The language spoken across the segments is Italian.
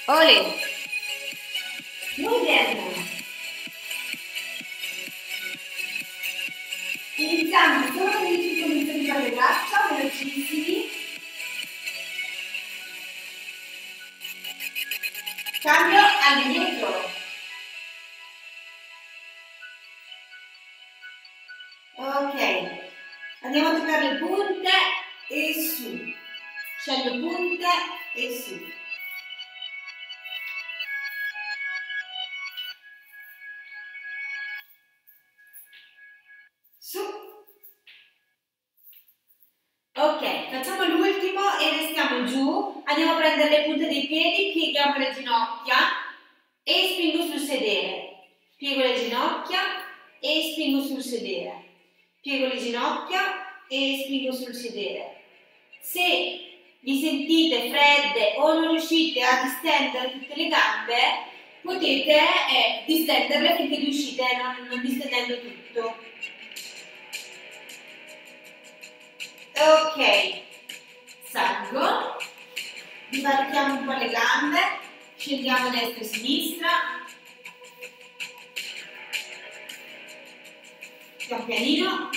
Ole. Muy bien. Iniziamo solo con i 5 minuti di le braccia, velocissimi. Cambio all'indietro. Ok. Andiamo a toccare le punte e su. Scendo punte e su. Su. Ok, facciamo l'ultimo e restiamo giù. Andiamo a prendere le punte dei piedi, pieghiamo le ginocchia e spingo sul sedere. Piego le ginocchia e spingo sul sedere. Piego le ginocchia e spingo sul sedere. Se vi sentite fredde o non riuscite a distendere tutte le gambe, potete distenderle finché riuscite, non distendendo tutto. Ok, salgo, ribaltiamo un po' le gambe, scendiamo destra e sinistra, pian pianino.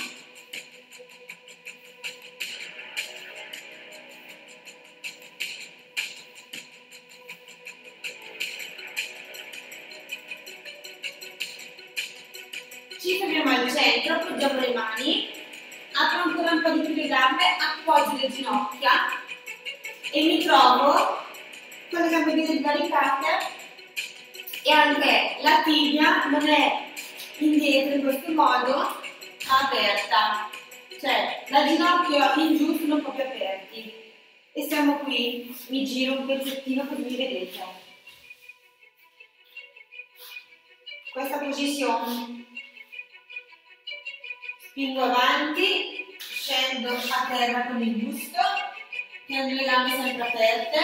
Ci fermiamo al centro, appoggiamo le mani, apro ancora un po' di più le gambe, appoggio le ginocchia e mi trovo con le gambe bene divaricate e anche la tibia non è indietro in questo modo, ma aperta, cioè la ginocchio in giù sono un po' più aperti e siamo qui, mi giro un pezzettino così mi vedete. Questa posizione. Spingo avanti, scendo a terra con il busto, tenendo le gambe sempre aperte.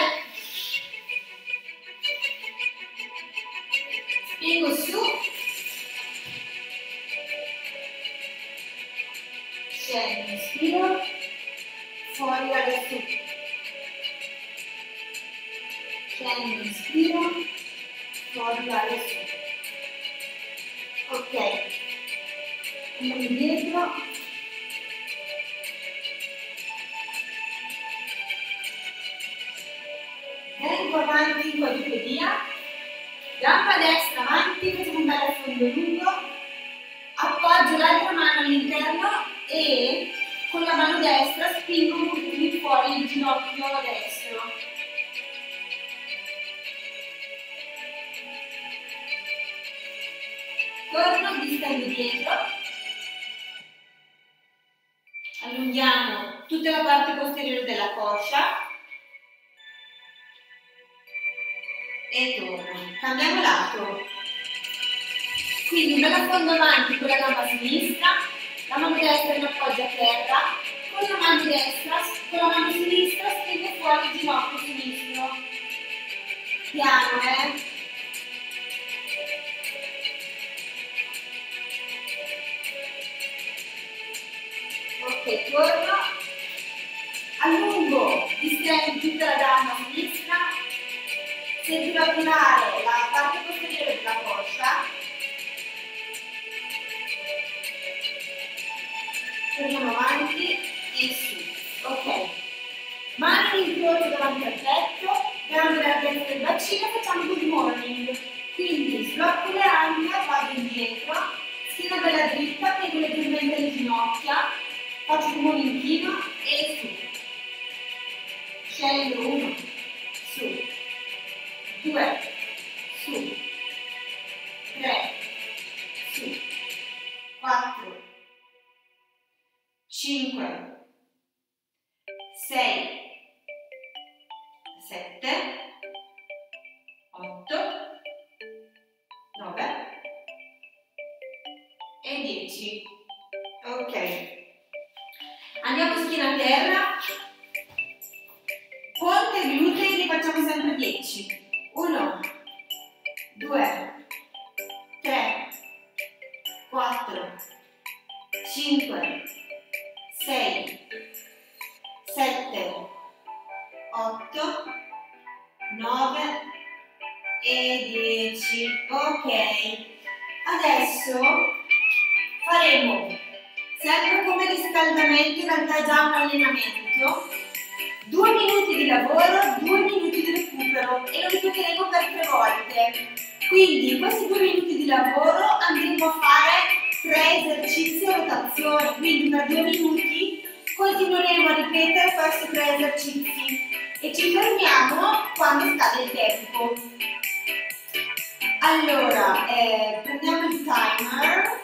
Spingo su, scendo, inspiro, fuori vado su. Scendo, inspiro, fuori vado su. Ok, andiamo indietro. Vengo avanti in quadripedia, gamba destra avanti, facciamo un bel affondo lungo, appoggio l'altra mano all'interno e con la mano destra spingo un pochino fuori il ginocchio destro. Torno, distendo dietro, allunghiamo tutta la parte posteriore della coscia e torno. Cambiamo lato. Quindi un bel affondo avanti con la gamba sinistra, la mano destra in appoggio a terra, con la mano destra, con la mano sinistra spingo fuori il ginocchio sinistro. Piano, Ok, torno, allungo, distendo tutta la gamba sinistra, sento attivare la parte posteriore della coscia, torniamo avanti e su, ok, mani in croce davanti al petto, gambe all'altezza del bacino, facciamo good morning, quindi sblocco le anche, vado indietro, schiena bella dritta, piego leggermente le ginocchia, faccio come un inchino e su. Scendo 1, su, 2, su, 3, su, 4, 5, 6, 7, 8, 9 e 10. Ok. Andiamo schiena a terra, ponte e glutei li facciamo sempre 10. 1, 2, 3, 4, 5, 6, 7, 8, 9 e 10. Ok, adesso faremo sempre come riscaldamento, in realtà già un allenamento, 2 minuti di lavoro, 2 minuti di recupero e lo ripeteremo per 3 volte. Quindi in questi 2 minuti di lavoro andremo a fare 3 esercizi a rotazione, quindi per 2 minuti continueremo a ripetere questi 3 esercizi e ci fermiamo quando scade il tempo. Allora, prendiamo il timer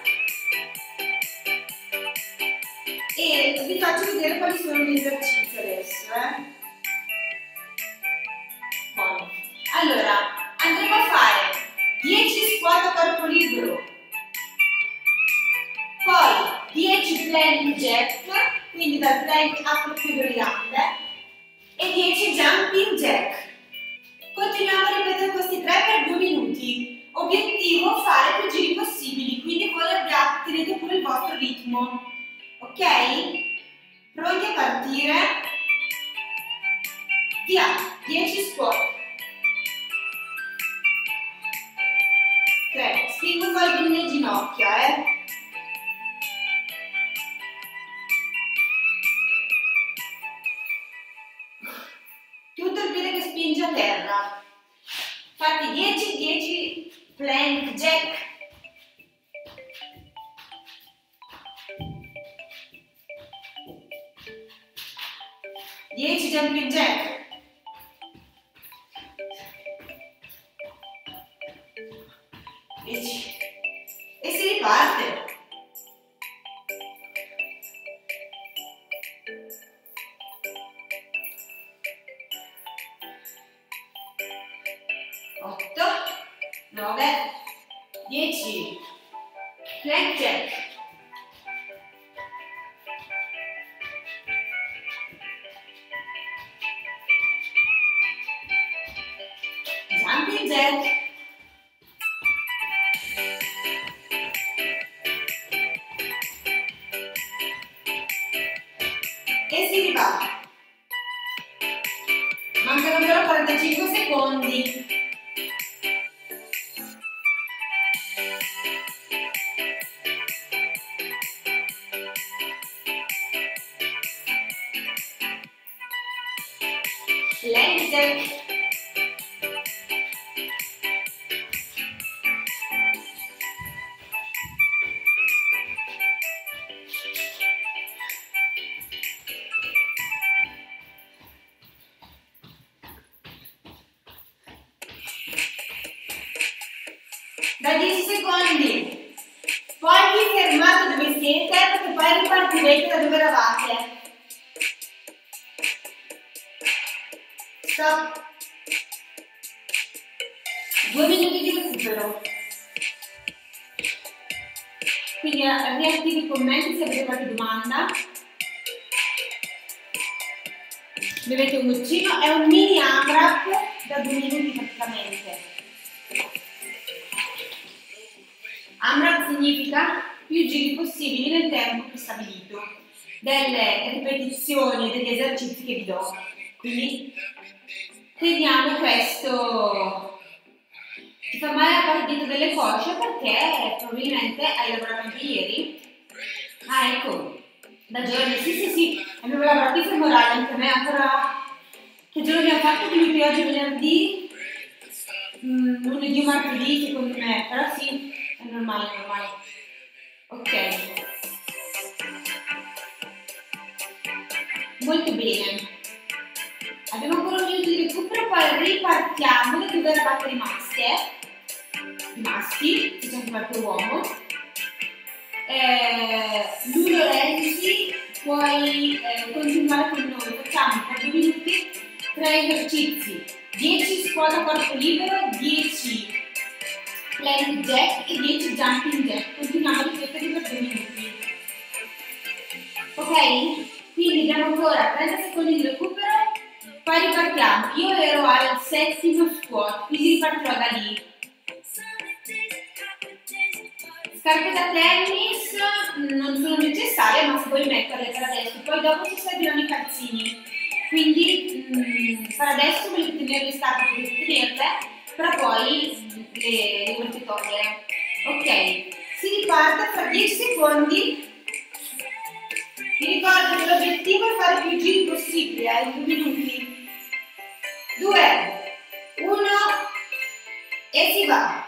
e vi faccio vedere quali sono gli esercizi adesso. Buono. Allora, andremo a fare 10 squat a corpo libero, poi 10 plank jack, quindi dal plank apro chiudo le gambe, e 10 jumping jack. Continuiamo a ripetere questi 3 per 2 minuti. Obiettivo fare più giri possibili, quindi voi tenete pure il vostro ritmo. Ok? Pronti a partire? Via! 10 squat. 3. Spingo fuori le ginocchia, Tutto il piede che spinge a terra. Fatti 10 plank jack. 10 jumping jack. 10. E si riparte. 8, 9, 10. Plank jack. Jumping jack. E si riparte. Mancano ancora 45 secondi. Plank jack. Da 10 secondi. Poi vi fermate dove siete perché poi ripartirete da dove eravate. Stop. 2 minuti di recupero. Quindi riattivi i commenti se avete qualche domanda. Bevete un goccino, è un mini AMRAP da 2 minuti praticamente. AMRAP significa più giri possibili nel tempo prestabilito, delle ripetizioni e degli esercizi che vi do. Quindi teniamo questo. Ti fa male la parte dietro delle cosce perché probabilmente hai lavorato anche ieri? Ah, ecco, da giorni, sì, abbiamo lavorato i femorali anche a me, ancora. Che giorno abbiamo fatto? Quindi oggi è venerdì, lunedì o martedì secondo me, però sì, è normale. Ok. Molto bene. Abbiamo ancora un minuto di recupero, poi ripartiamo da dove eravate rimasti, se c'è anche qualche uomo. Ludo Renzi, puoi continuare con noi. Facciamo per 2 minuti 3 esercizi, 10 squat a corpo libero, 10 plank jack e 10 jumping jack. Continuiamo a ripetere per 2 minuti. Ok? Quindi abbiamo ancora 30 secondi di recupero, poi ripartiamo. Io ero al 7° squat, quindi ripartirò da lì. Scarpe da tennis non sono necessarie, ma se vuoi metterle per adesso, poi dopo ci serviranno i calzini. Quindi per adesso volete tenere le scarpe, potete tenerle, però poi 10 secondi. Vi ricordo che l'obiettivo è fare più giri possibili, in 2 minuti. 2, 1 e si va.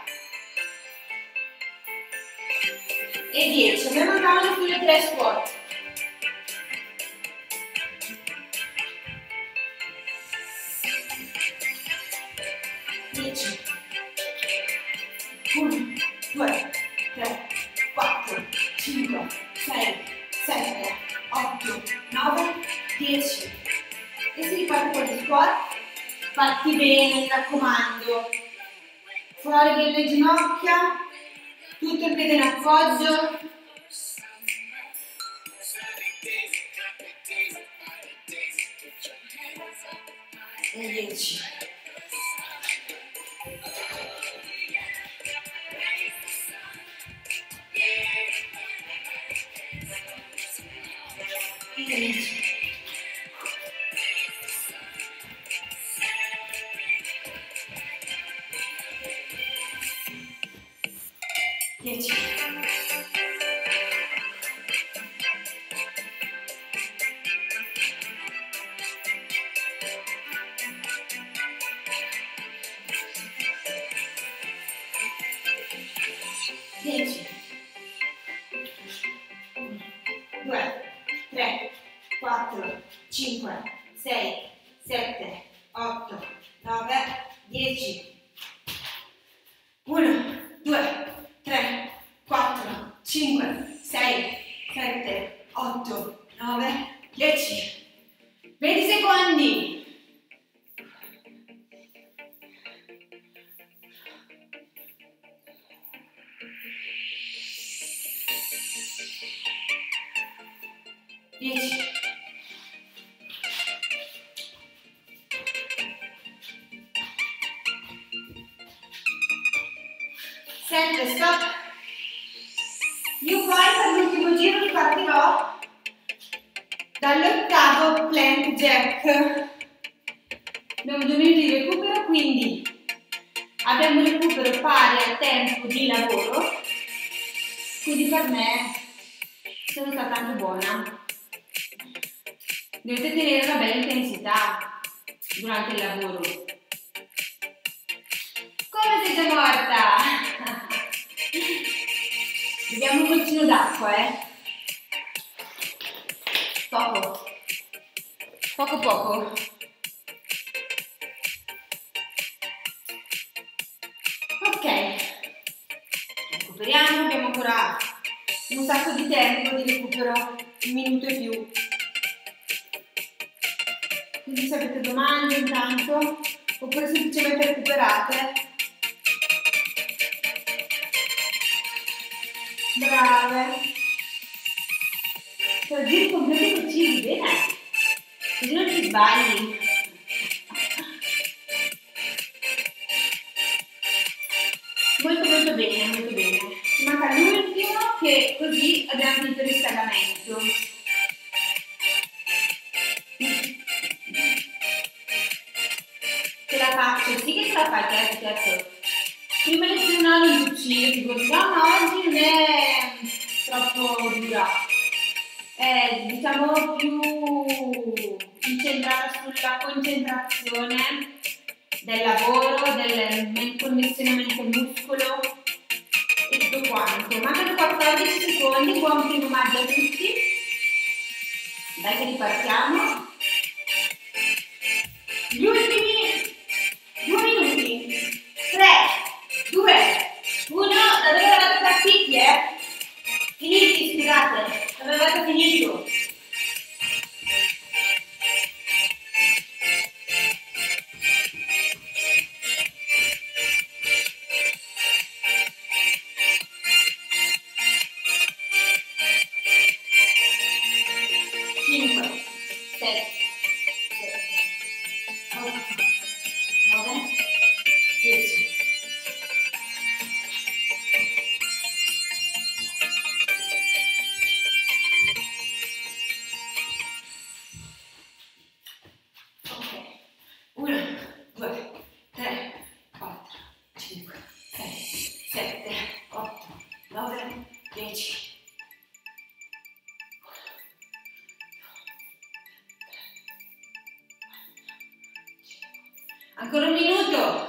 E 10. A me mancavano sulle 3 squat. 10. 1, 2, 3, 4, 5, 6, 7, 8, 9, 10. E si riparte con gli squat. Fatti bene, mi raccomando. Fuori delle ginocchia. Tutto il piede in appoggio. E 10. E 10. 10. 10. 1, 2, 3, 4, 5, 6, 7, 8, 9, 10. 1, 2, 3, 4, 5, 6, 7, 8, 9, 10. 20 secondi. 10. 7, stop. Io poi per l'ultimo giro ripartirò dall'8º plank jack. Abbiamo 2 minuti di recupero, quindi abbiamo un recupero pari al tempo di lavoro, quindi per me sono stata anche buona. Dovete tenere una bella intensità durante il lavoro. Come sei già morta? Beviamo un goccino d'acqua, Poco. Poco poco. Ok. Recuperiamo, abbiamo ancora un sacco di tempo di recupero, 1 minuto e più. Quindi se avete domande intanto, oppure semplicemente recuperate. Brave. Per giri completi precisi, bene. Così non ti sbagli. Molto molto bene, molto bene. Ci manca l'ultimo che così abbiamo finito il riscaldamento. Ce la faccio, sì che ce la fai, certo. Prima lezione non ti uccido, ti dico, no, ma oggi non è troppo dura. È, diciamo, più incentrata sulla concentrazione del lavoro, del condizionamento muscolo e tutto quanto. Mancano 14 secondi, buon primo maggio a tutti. Dai che ripartiamo. Gli ultimi 2 minuti. 3, 2, 1. Da dove eravate partiti, Finiti, scusate. Da dove avete finito? minuto.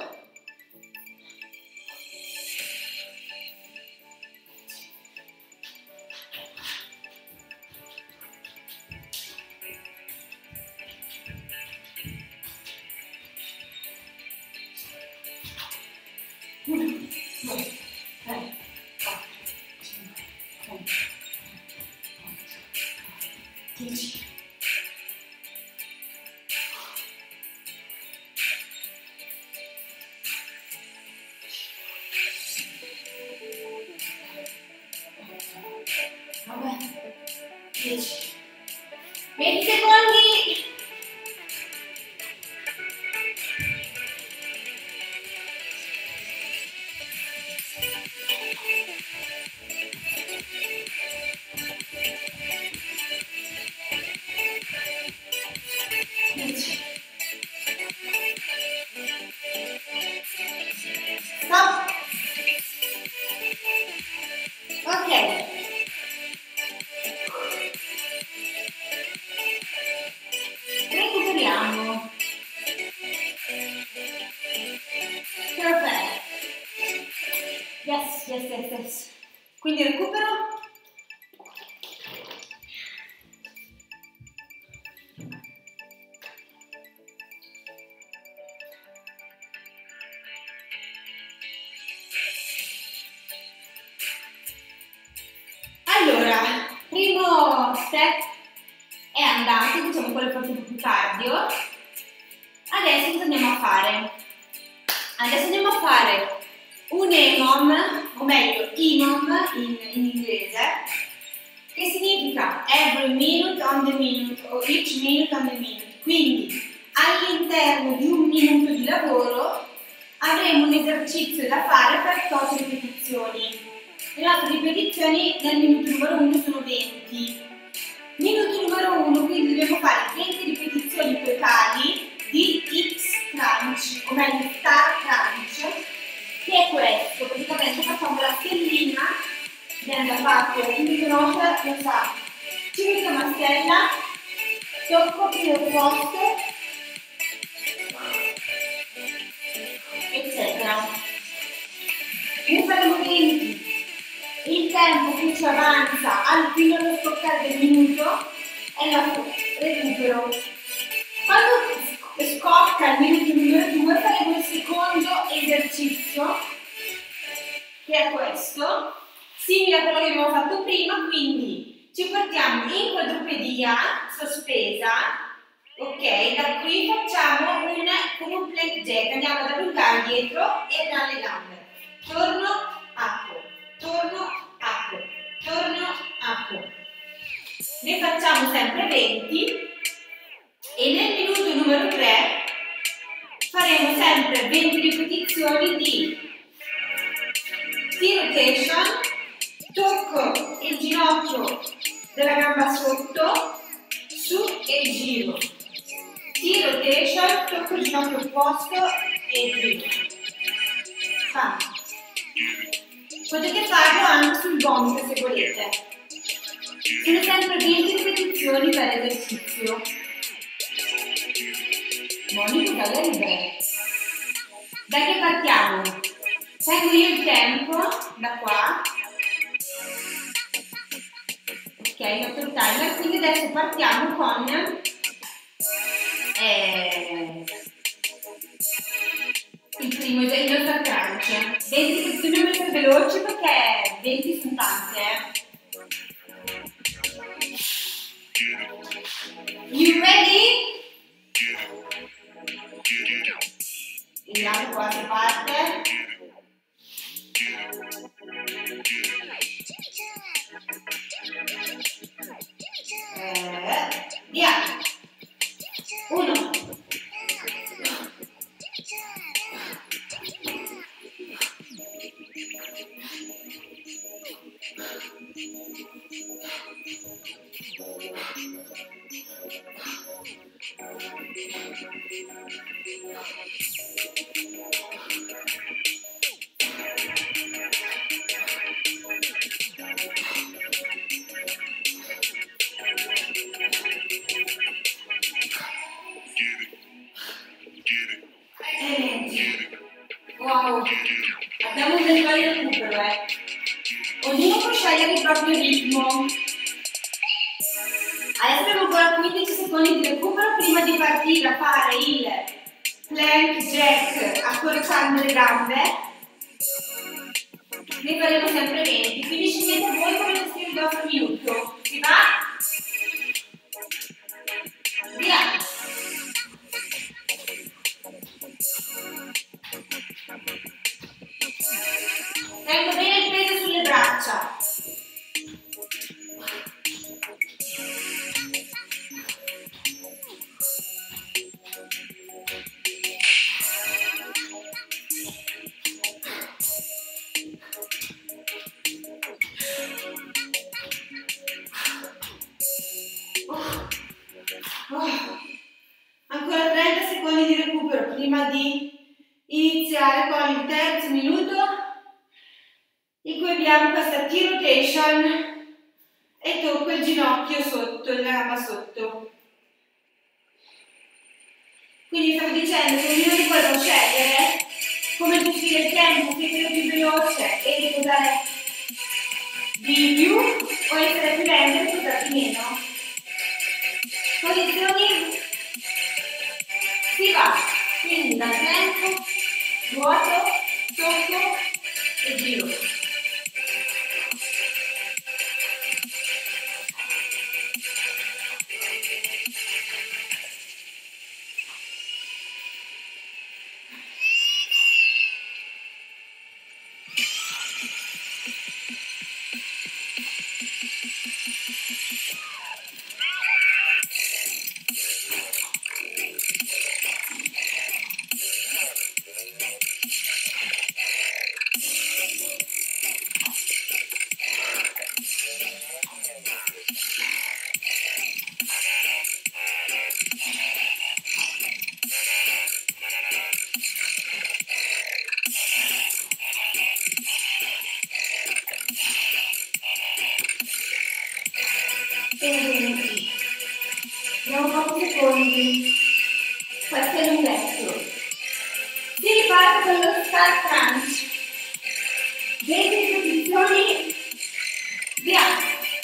Vabbè, 10, 20 secondi. Stop. Ok. Recuperiamo. Perfetto. Yes, yes, yes, yes. Quindi recupero. Allora, primo step è andato, diciamo quello forse più cardio. Adesso cosa andiamo a fare? Adesso andiamo a fare un EMOM, o meglio IMOM in inglese, che significa every minute on the minute o each minute on the minute. Quindi all'interno di un minuto di lavoro avremo un esercizio da fare per 8 ripetizioni. Le nostre ripetizioni nel minuto numero 1 sono 20. Minuto numero 1, quindi dobbiamo fare 20 ripetizioni totali di X crunch, o meglio star crunch, che è questo. Praticamente facciamo la stellina, viene da fatto, chi mi conosce lo sa. Ci metto una stella, tocco primo posto, eccetera. Ne faremo 20. Il tempo che ci avanza fino allo scoccare del minuto è il nostro recupero. Quando scocca il minuto numero 2 faremo il secondo esercizio, che è questo, simile a quello che abbiamo fatto prima, quindi ci portiamo in quadrupedia sospesa, ok? Da qui facciamo come un plank jack, andiamo ad allungare dietro e tra le gambe. Torno, apro, torno, apro, torno, apro. Ne facciamo sempre 20 e nel minuto numero 3 faremo sempre 20 ripetizioni di T-rotation, tocco il ginocchio della gamba sotto, su e giro. T-rotation, tocco il ginocchio opposto e giro. Fatto. Potete farlo anche sul gomito se volete. Sono sempre 20 ripetizioni per esercizio. Monica, cosa ridere? Da che partiamo? Tengo io il tempo da qua. Ok, ho fatto il timer, quindi adesso partiamo con il primo, il nostro crunch. 20 ripetizioni non essere veloci perché 20 sono tante. You ready? Vediamo qua se parte. Via. 1. Wow, abbiamo un bel po' di recupero, Ognuno può scegliere il proprio ritmo. Adesso abbiamo ancora 15 secondi di recupero prima di partire a fare il plank jack accorciando le gambe. Ne faremo sempre 20, quindi scegliete voi come gestire il vostro minuto. Si va? Via! Tengo bene il peso sulle braccia. Ancora 30 secondi di recupero prima di iniziare con il terzo minuto in cui abbiamo questa T-rotation e tocco il ginocchio sotto, la gamba sotto. Quindi stavo dicendo che ognuno di voi può scegliere come gestire il tempo, se quello più veloce e riposare di più o essere più lento e riposare di meno. Posizioni, si va, quindi dal tempo, vuoto, tocco e giro. Abbiamo pochi secondi. Questo è l'unghetto. Si riparte con lo start crunch. 20 posizioni. Via.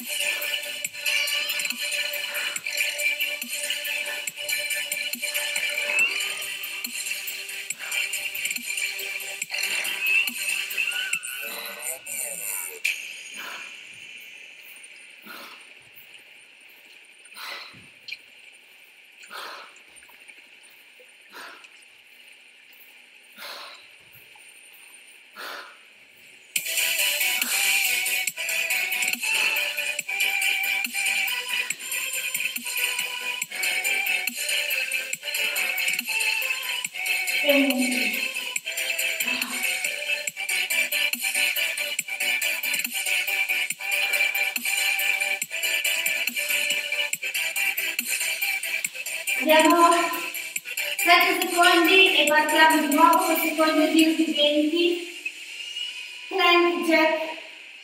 Abbiamo 7 secondi e partiamo di nuovo con il secondo giro di 20. Plank jack.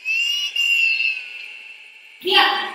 Via!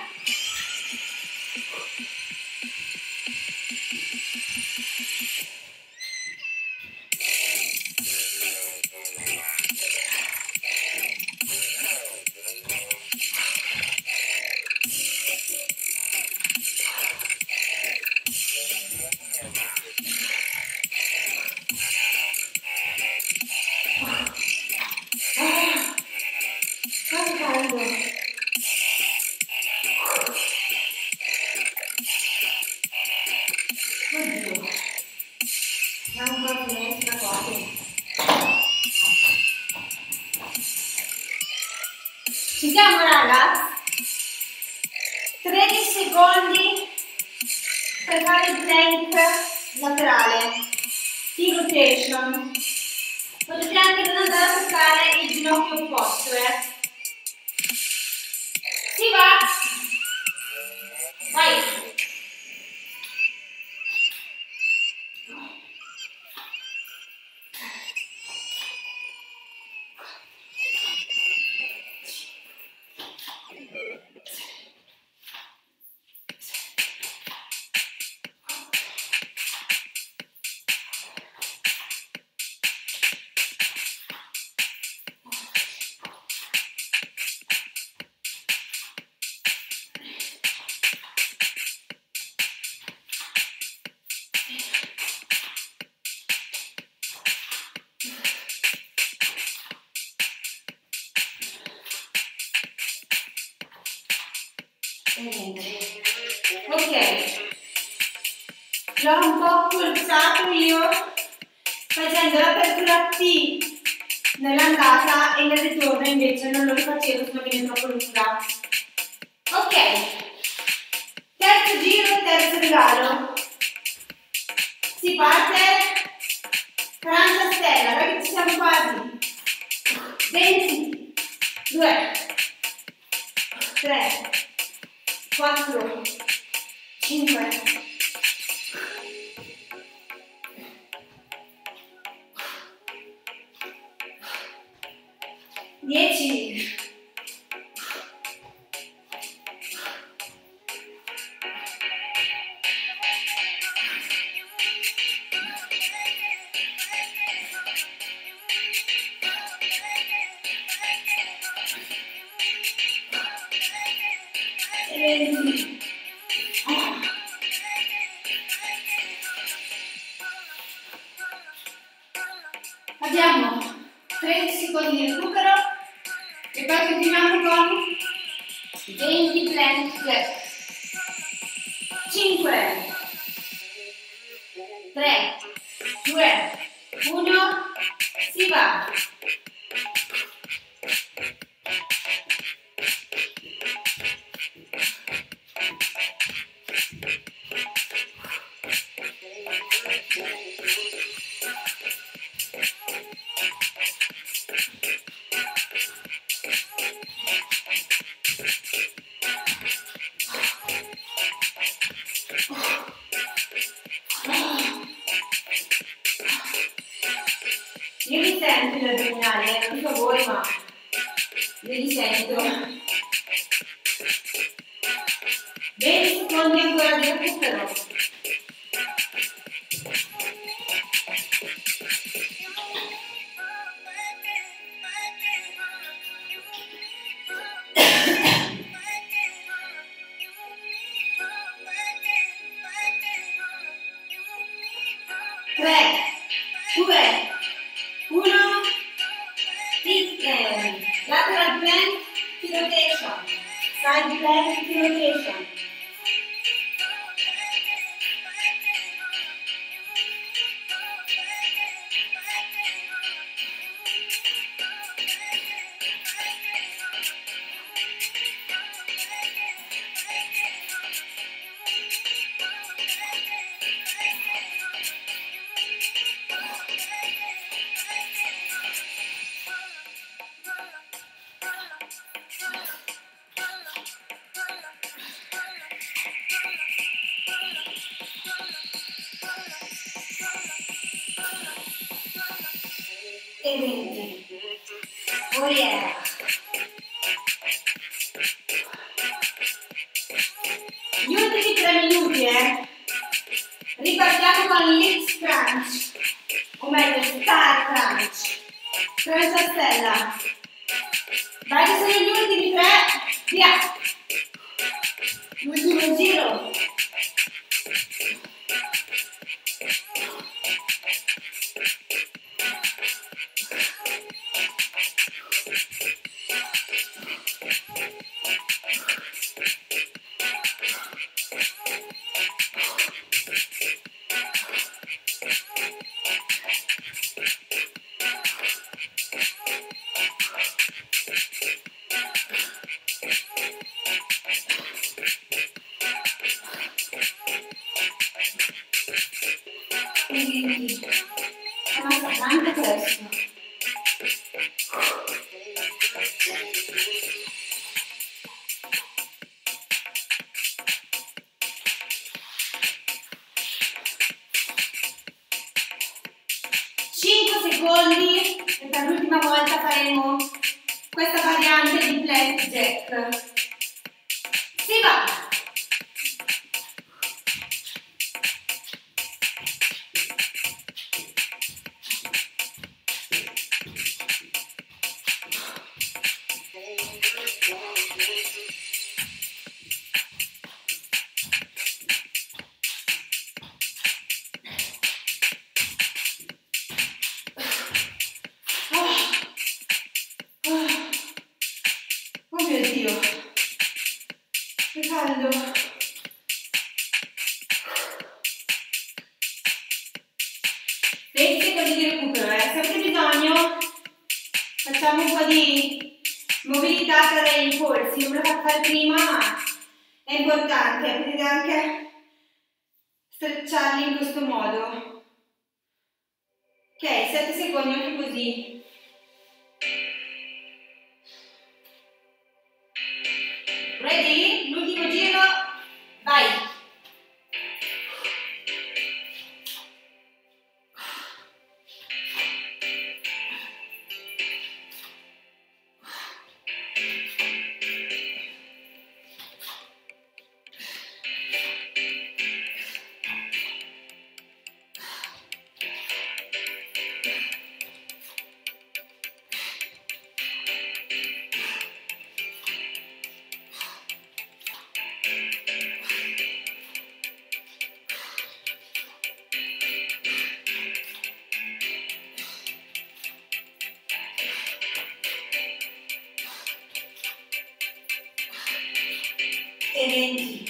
Ci siamo raga? 13 secondi per fare il plank laterale, T-rotation. Potete anche non andare a toccare il ginocchio opposto, Si va! Vai! Ok, l'ho un po' forzato io facendo l'apertura T nell'andata e nel ritorno invece non lo rifacevo, se no viene troppo lunga. Ok, terzo giro, terzo regalo. Si parte, Francia stella, dai che ci siamo quasi. 20, 2, 3, 4, 5, 10, 20. Abbiamo 30 secondi di recupero e poi continuiamo con 20 plank jack. 5, 3, 2, 1, si va. Io li sento gli addominali, non so voi, ma io li sento. 20 secondi ancora di recupero. Lateral plank rotation, side plank rotation. E 20. Corriera. Gli ultimi 3 minuti, ripartiamo con l'X crunch, o meglio star crunch, crunch a stella. Vai che sono gli ultimi 3, via. L'ultimo giro. Ammazza anche questo. Secondi e per l'ultima volta faremo questa variante di plank jack. Si va! Oh mio Dio, che caldo! facciamo un po' di mobilità tra i polsi, non ve l'ho fatto fare prima, ma è importante, potete anche strecciarli in questo modo. Ok, 7 secondi, anche così. Ready? L'ultimo giro, vai! E 20.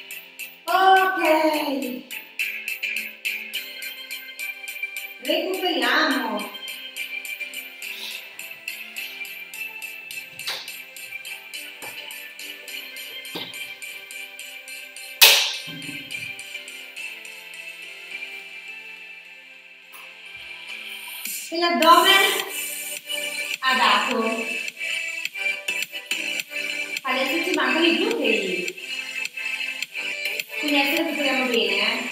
Ok, recuperiamo. E l'addome ha dato. Adesso ci mancano i glutei. Quindi adesso recuperiamo bene,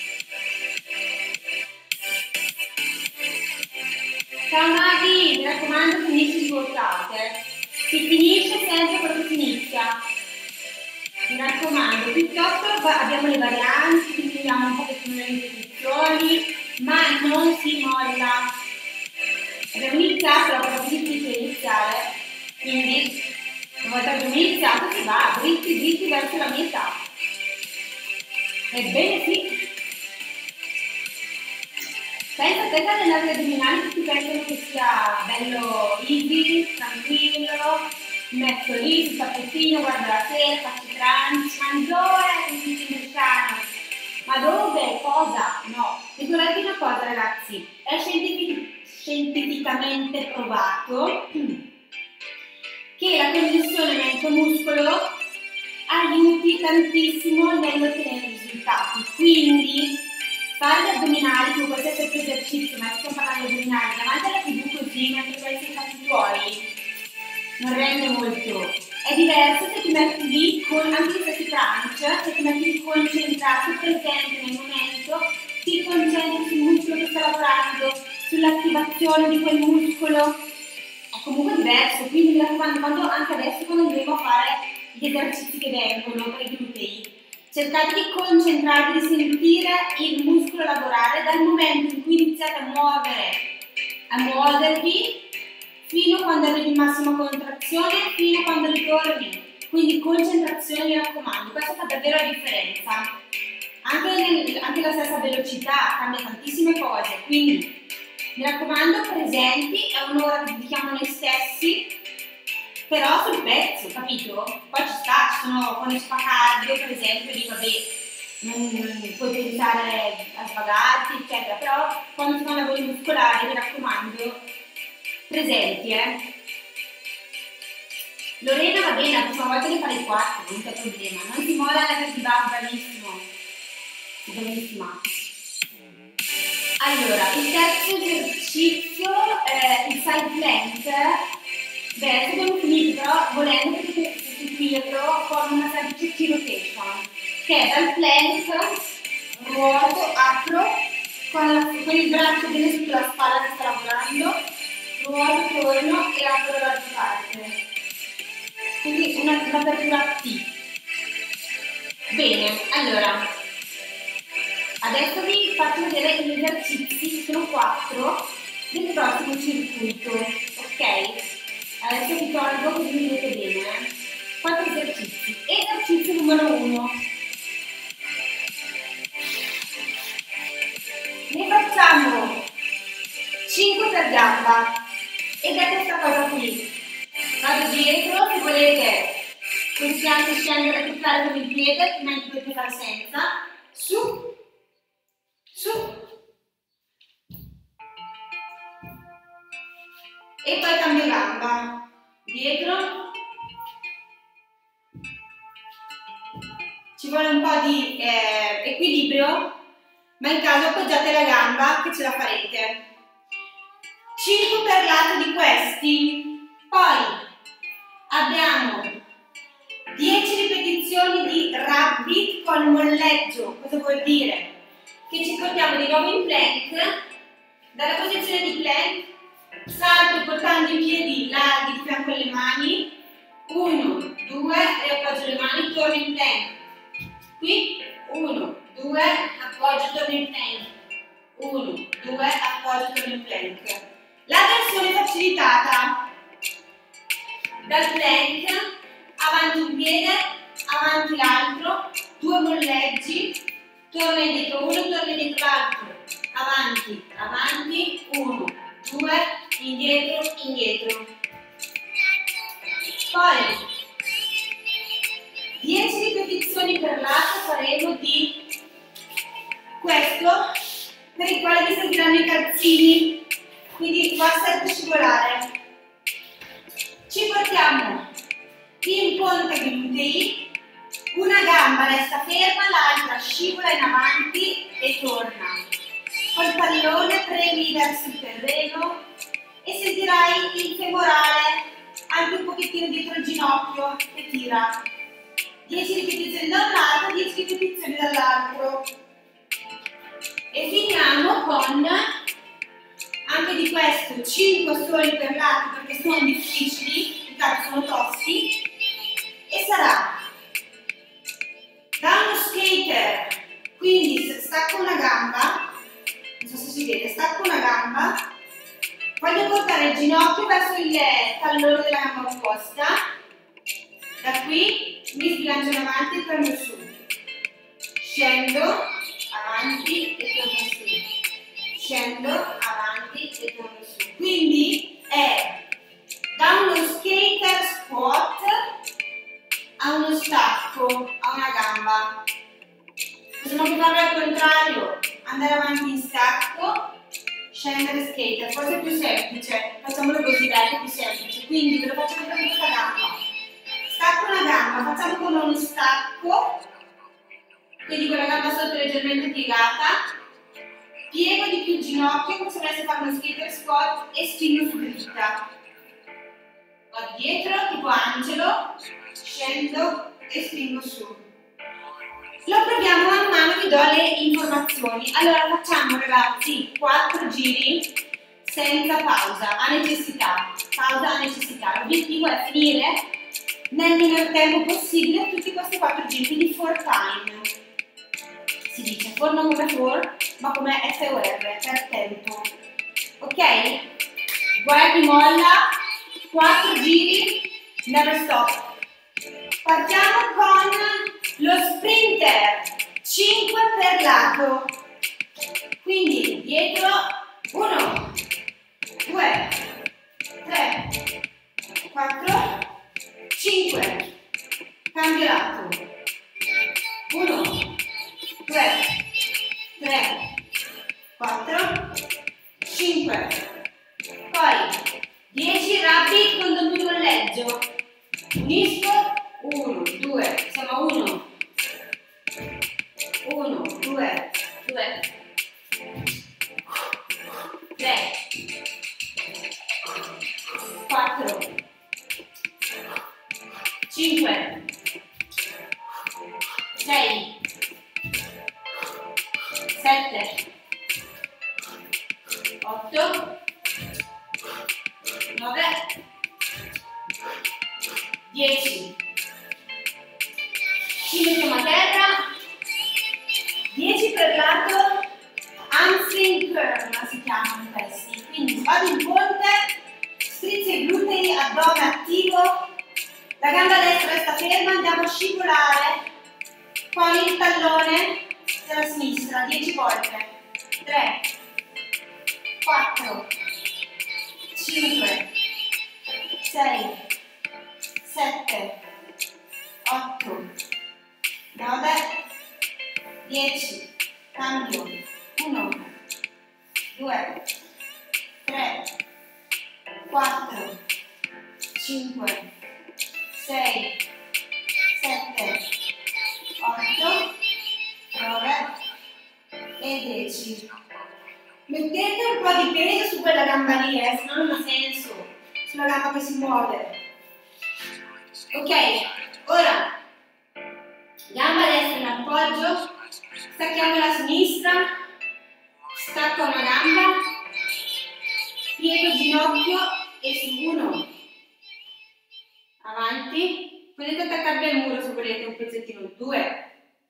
Ciao Maghi, mi raccomando, finisci il workout, Si finisce sempre quello che si inizia. Mi raccomando, piuttosto abbiamo le varianti, quindi abbiamo un pochettino le ripetizioni, ma non si molla. Abbiamo iniziato, è proprio difficile iniziare, quindi una volta che abbiamo iniziato si va dritti dritti verso la metà. Ebbene sì. Pensa a te che nelle addominali tutti pensano che sia bello easy, tranquillo, metto lì sul tappetino, guardo la sera, faccio crunch, ma dove è il americano? Ma dove? Cosa? No. Ricordate una cosa ragazzi, è scientificamente provato che la connessione mente-muscolo aiuti tantissimo nell'ottenere risultati, quindi fare gli addominali con qualsiasi altro esercizio, ma stiamo parlando di addominali davanti alla TV così mentre pensi ai fatti tuoi non rende molto. È diverso se ti metti lì con anche se si crunch, se ti metti lì concentrato, presente nel momento, ti concentri sul muscolo che sta lavorando, sull'attivazione di quel muscolo. È comunque diverso, quindi mi raccomando, quando anche adesso quando andremo a fare gli esercizi che vengono per i glutei, cercate di concentrarvi, di sentire il muscolo lavorare dal momento in cui iniziate a muovervi fino a quando arrivi in massima contrazione, fino a quando ritorni. Quindi concentrazione, mi raccomando, questo fa davvero la differenza. Anche la stessa velocità cambia tantissime cose, quindi mi raccomando, presenti, è un'ora che dedichiamo noi stessi, però sul pezzo, capito? Poi ci sta, ci sono quando si fa cardio, per esempio, lì vabbè, non puoi pensare a svagarti, eccetera, però quando si fanno lavori muscolari, mi raccomando, presenti, Lorena va bene, la prossima volta ne fare 4, non c'è problema, non si molla la va benissimo, bellissima. Allora, il terzo esercizio, il side plank, adesso abbiamo finito, però volendo potete sostituirlo con una semplice key rotation, che è dal plank, ruoto, apro, con il braccio bene sulla spalla che sta lavorando, ruoto, torno e apro dall'altra parte. Quindi un'apertura T. Bene, allora, adesso vi faccio vedere gli esercizi, sono 4 del prossimo circuito, ok? Adesso vi tolgo così mi vedete bene. 4 esercizi. Esercizio numero 1. Ne facciamo 5 per gamba ed è questa cosa qui. Vado dietro, se volete possiate scendere a toccare con il piede, altrimenti potete fare senza. Su. Su. e poi cambio gamba, dietro, ci vuole un po' di equilibrio, ma in caso appoggiate la gamba che ce la farete. 5 per lato di questi, poi abbiamo 10 ripetizioni di rabbit con molleggio. Cosa vuol dire? Che ci portiamo di nuovo in plank, dalla posizione di plank, salto portando i piedi larghi di fianco alle mani, 1, 2, riappoggio le mani, torno in plank, qui, 1, 2, appoggio, torno in plank, 1, 2, appoggio, torno in plank. La versione facilitata, dal plank, avanti un piede, avanti l'altro, 2 molleggi, torna indietro 1, torna indietro l'altro, avanti, avanti, 1, 2, indietro, indietro. Poi 10 ripetizioni per lato faremo di questo, per il quale vi serviranno i calzini, quindi qua serve scivolare. Ci portiamo in punta glutei, una gamba resta ferma, l'altra scivola in avanti e torna. Col pallone premi verso il terreno e sentirai il femorale anche un pochettino dietro il ginocchio che tira. 10 ripetizioni da un lato, 10 ripetizioni dall'altro. E finiamo con anche di questo 5 soli per lato perché sono difficili, intanto sono tosti, e sarà da uno skater, quindi stacco una gamba, non so se si vede, stacco una gamba, voglio portare il ginocchio verso il tallone della gamba opposta, da qui mi sbilancio in avanti e torno su, scendo, avanti e torno su, scendo, avanti e torno su, quindi è da uno skater squat a uno stacco, a una gamba. Possiamo anche farlo al contrario, andare avanti in stacco, scendere skater, forse è più semplice, facciamolo così, dai, è più semplice, quindi ve lo faccio vedere con questa gamba. Stacco una gamba, facciamo come uno stacco, quindi con la gamba sotto leggermente piegata, piego di più il ginocchio come se volessi fare uno skater squat e spingo su dritta. Vado dietro, tipo angelo, scendo e spingo su. Lo proviamo man mano, vi do le informazioni. Allora facciamo ragazzi 4 giri senza pausa, a necessità. Pausa a necessità. L'obiettivo è finire nel minor tempo possibile tutti questi 4 giri, quindi for time. Si dice for non come for, ma come FOR, per tempo. Ok? Guarda chi molla, 4 giri, never stop. Partiamo con lo sprinter, 5 per lato, quindi dietro, 1, 2, 3, 4, 5, cambio lato, 1, 2, 3, 4, 5, poi 10 rabbit con doppio molleggio, unisco, 1, 2, siamo a 1, 1, 2, 2, 3, 4, 5, 6, 7, 8, 9, 10. Ci mettiamo a terra, 10 per lato, hamstring curl si chiamano questi, quindi vado in ponte, strizzo i glutei, addome attivo, la gamba destra resta ferma, andiamo a scivolare con il tallone della sinistra, 10 volte, 3, 4, 5, 6, 7, 8, 9, 10, cambio, 1, 2, 3, 4, 5, 6, 7, 8, 9 e 10. Mettete un po' di peso su quella gamba lì, se no non ha senso, sulla gamba che si muove. Ok, ora gamba destra in appoggio, stacchiamo la sinistra, stacco una gamba, piego il ginocchio e su 1, avanti, potete attaccarvi al muro se volete un pezzettino, 2,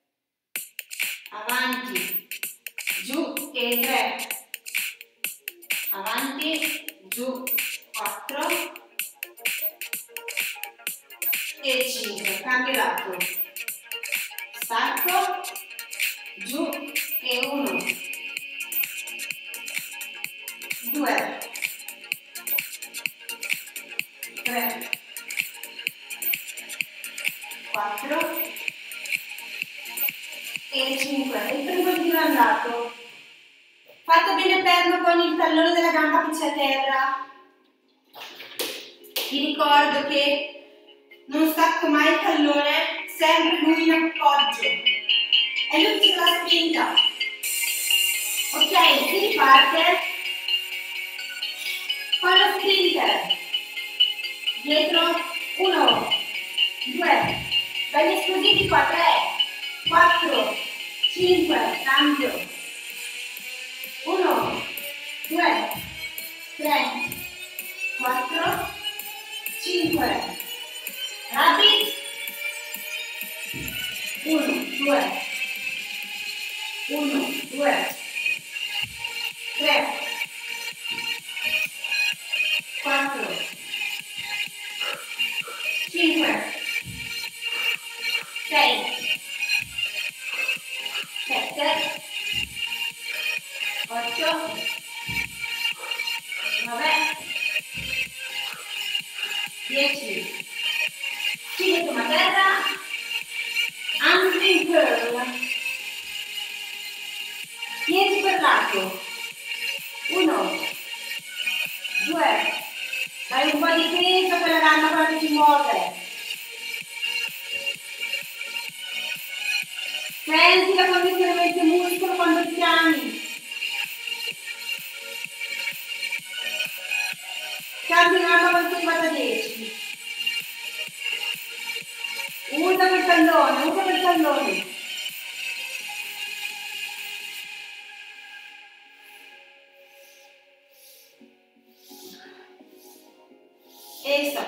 avanti, giù e 3, avanti, giù, 4 e 5, cambio lato, stacco, giù e 1, 2, 3, 4 e 5. Il primo giro andato. Fate bene perno con il tallone della gamba che c'è a terra. Vi ricordo che non stacco mai il tallone, sempre lui in appoggio. È lui che fa la spinta. Ok, si riparte con lo sprinter. Dietro, 1, 2, belli esplosivi qua, 3, 4, 5, cambio. 1, 2, 3, 4, 5, rapid, 1, 2, 1, 2, 3, 4, 5, 6, 7, 8, 9, 10, ci a terra, handspring curl, 10 per lato, 1, 2, dai un po' di peso a quella gamba quando si muove, senti la condizionamento muscolo quando piani. Cambio la gamba quando si va da 10. Usa quel tallone, usa quel tallone. E stop.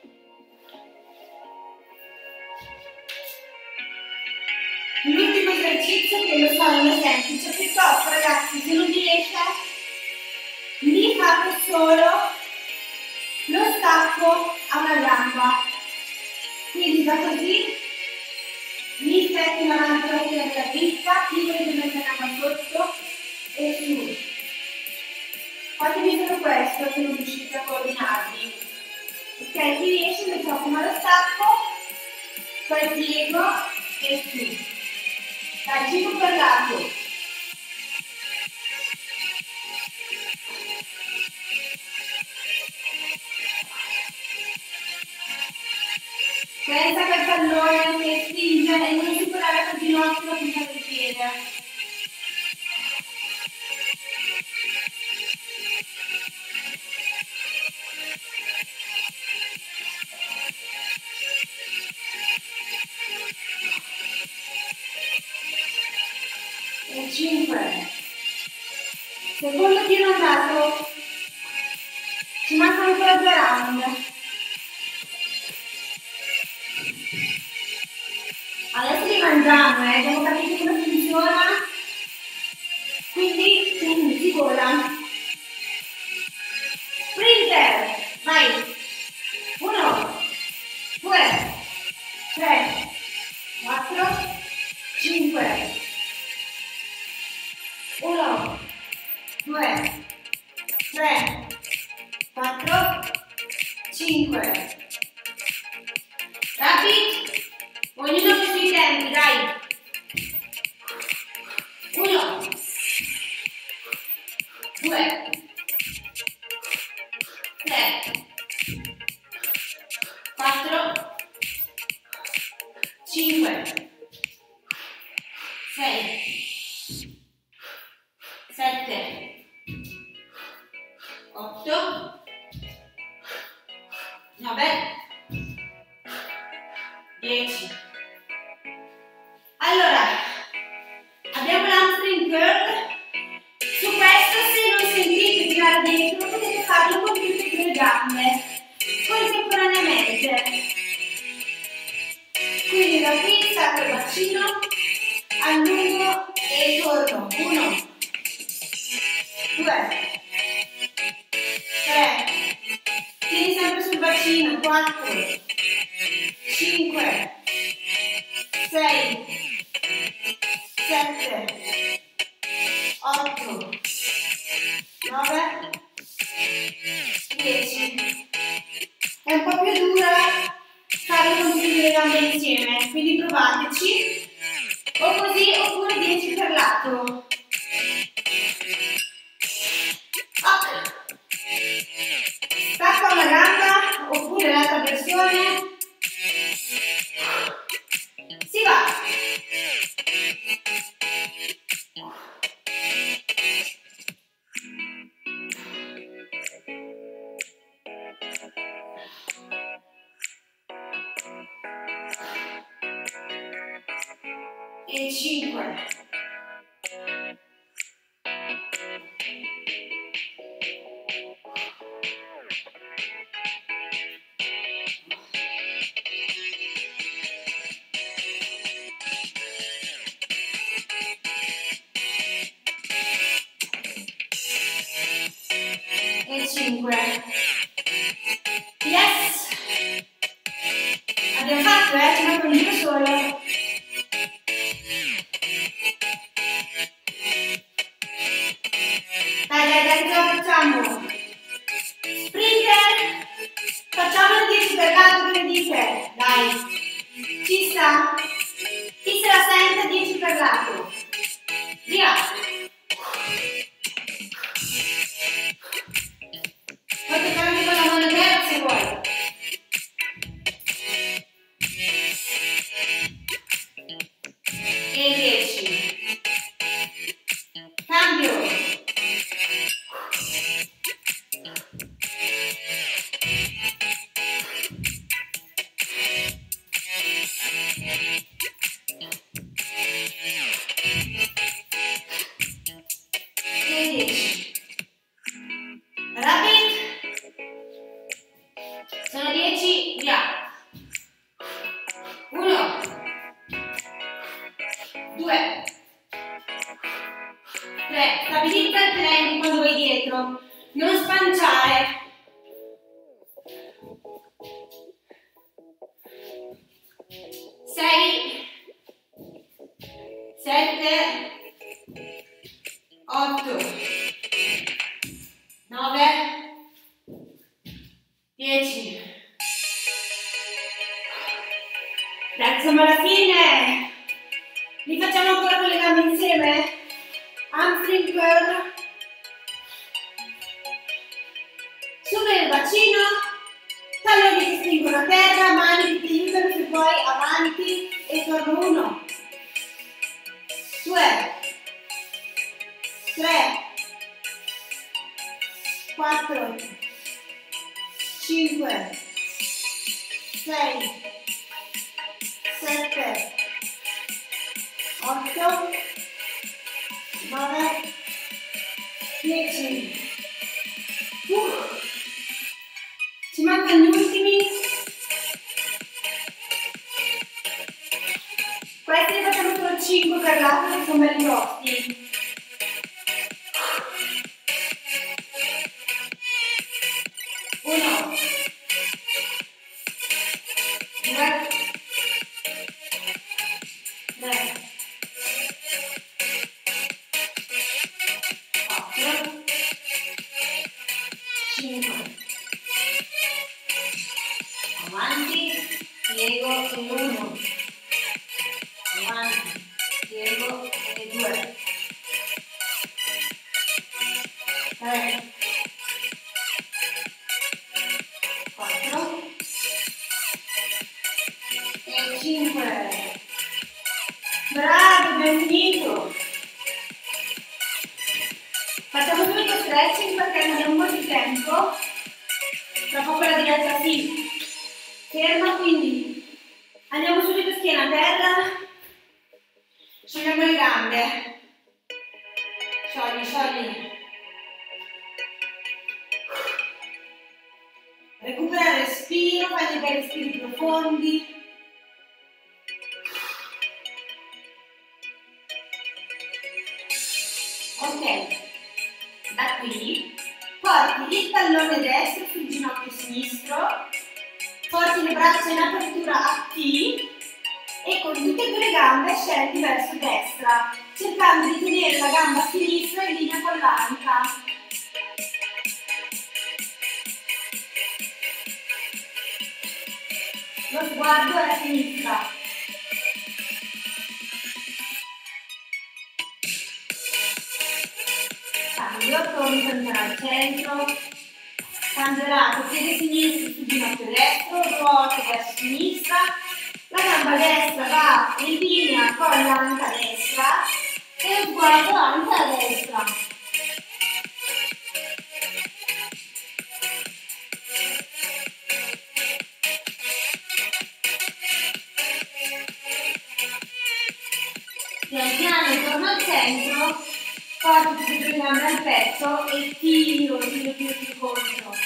L'ultimo esercizio che lo so non è semplice, piuttosto ragazzi se non vi riesce lì fate solo lo stacco a una gamba, quindi da così mi stetti avanti la schiena della dritta, piego leggermente la gamba sotto e su. Fatemi solo questo se non riuscite a coordinarvi. Ok, chi riesce lo faccio prima lo stacco, poi piego e su. Dai, 5 per lato. Pensa che il tallone che spinge e non superare il ginocchio la punta del piede. E 5. Secondo giro andato. Ci mancano ancora 2 round. Adesso li mangiamo, abbiamo capito come funziona, quindi si vola. Sprinter, vai! 1, 2, 3, 4, 5. 1, 2, 3, 4, 5. Rapid! Ognuno con i suoi tempi, dai! 1, 2, 3, 4, 5, 6, 7, 8, 9, 10. Allora, abbiamo l'hamstring curl. Su questo, se non sentite tirare dentro, potete farlo con tutte e due le gambe, contemporaneamente. Quindi da qui stacco il bacino, allungo e torno. 1, 2, 3, tieni sempre sul bacino. 4, 5, 6, 7, 8, 9, 10. È un po' più dura farlo con tutte le gambe insieme, quindi provateci. O così, oppure 10 per lato. Up. Stacca una gamba, oppure l'altra versione. Si va. E 5. E 5. Yes! Abbiamo fatto, ci manca un giro solo. Dai, ce la facciamo. Sprinter, facciamolo 10 per lato, che ne dite? Dai, ci sta? Chi se la sente 10 per lato? Via! Potete fare anche con la mano terra se vuoi. E 10. Cambio. E 10. Rapid. Sono 10, via. 1, 2, 3. Stabilizza il prendi quando vai dietro. Non spanciare. 6, 7, 8, 9, 10. Dai, siamo alla fine. Li facciamo ancora con le gambe insieme? Hamstring curl. Supera il bacino, talloni che spingono a terra, mani che ti aiutano se vuoi, avanti e torno. 1, 2, 3, 4, 5, 6, 7, 8, 9, 10. Ci mancano gli ultimi. Questi ne facciamo solo 5 per lato, che sono belli grossi. 1, 2, 3, 4, 5. Avanti, piego e 1. Avanti, piego e 2. 3, o quella di destra, sì, ferma, quindi andiamo subito schiena a terra, sciogliamo le gambe, sciogli, sciogli, recupera il respiro, fai dei respiri profondi. Ok, da qui porti il tallone destro sul ginocchio sinistro, porti le braccia in apertura a T e con tutte e due le gambe scendi verso destra, cercando di tenere la gamba sinistra in linea con l'anca. Lo sguardo è a sinistra. Cambio, torno al centro, cambierà piede sinistro sul ginocchio destro, ruoto verso sinistra, la gamba destra va in linea con l'anca destra e lo sguardo anche a destra. Pian piano torno al centro, porto tutte e due le gambe al petto e tiro contro.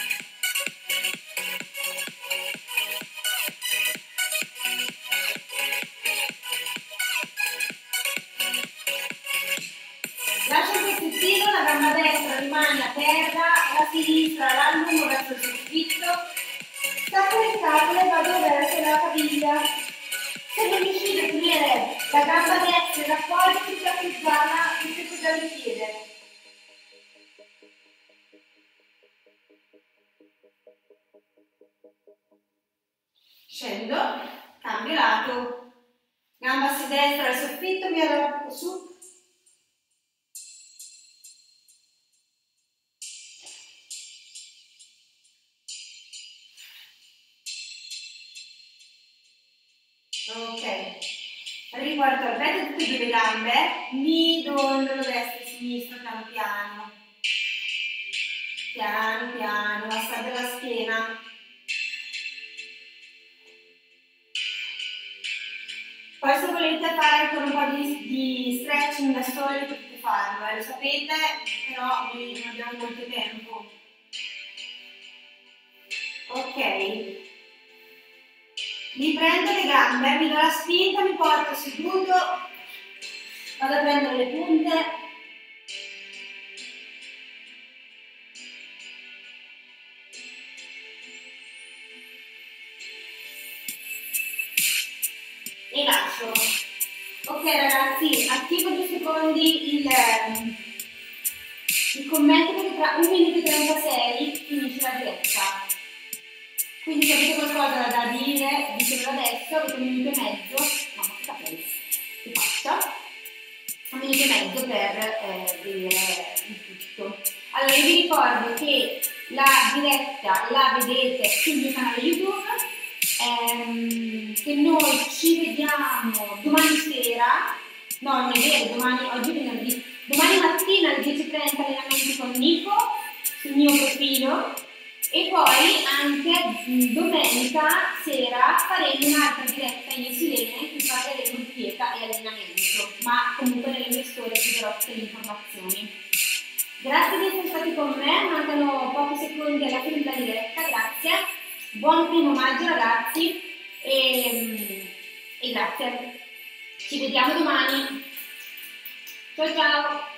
Lascio questo tiro, la gamba destra rimane a terra, la sinistra la allungo verso il soffitto, stacco le scapole e vado verso la caviglia. Se non riuscite a tenere la gamba destra e l'appoggio, tutta appoggiare il piede. Scendo, cambio lato, gamba a destra al soffitto, mi allargo su. Ok, riporto al petto tutte e due le gambe, mi dondolo destra e sinistra piano piano. Piano piano, massaggio la schiena. Poi se volete fare ancora un po' di stretching da soli potete farlo, lo sapete, però noi non abbiamo molto tempo. Ok. Mi prendo le gambe, mi do la spinta, mi porto seduto, vado a prendere le punte. E lascio. Ok ragazzi, attivo 2 secondi il commento perché tra 1 minuto e 36 finisce la diretta. Quindi se avete qualcosa da dire, ditelo adesso, avete 1 minuto e mezzo, mamma che capelli, che faccia, 1 minuto e mezzo per dire il tutto. Allora io vi ricordo che la diretta la vedete sul mio canale YouTube, che noi ci vediamo domani sera, no non è vero, oggi è venerdì, domani mattina alle 10:30 allenamenti con Nico sul mio profilo. E poi anche domenica sera faremo un'altra diretta io e Silene in cui parleremo di dieta e allenamento, ma comunque nelle mie storie vi darò tutte le informazioni. Grazie di essere stati con me, mancano pochi secondi alla fine della diretta, grazie, buon 1° maggio ragazzi e grazie, ci vediamo domani, ciao ciao!